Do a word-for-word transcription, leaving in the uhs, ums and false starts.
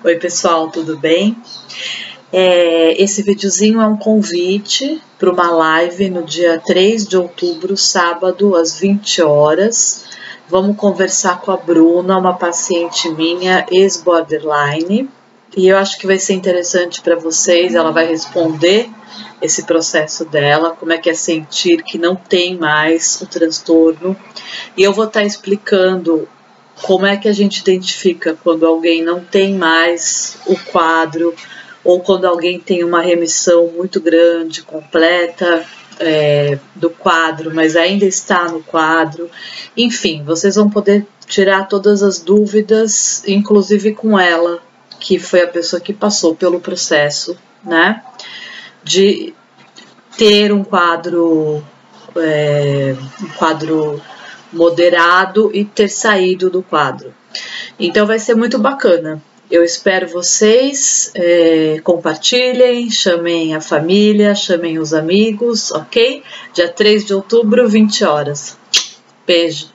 Oi pessoal, tudo bem? É, esse videozinho é um convite para uma live no dia três de outubro, sábado, às vinte horas. Vamos conversar com a Bruna, uma paciente minha, ex-borderline, e eu acho que vai ser interessante para vocês. Ela vai responder esse processo dela, como é que é sentir que não tem mais o transtorno, e eu vou estar explicando como é que a gente identifica quando alguém não tem mais o quadro, ou quando alguém tem uma remissão muito grande, completa é, do quadro, mas ainda está no quadro. Enfim, vocês vão poder tirar todas as dúvidas, inclusive com ela, que foi a pessoa que passou pelo processo, né, de ter um quadro, é, um quadro moderado e ter saído do quadro. Então vai ser muito bacana. Eu espero vocês, é, compartilhem, chamem a família, chamem os amigos, ok? Dia três de outubro, vinte horas. Beijo.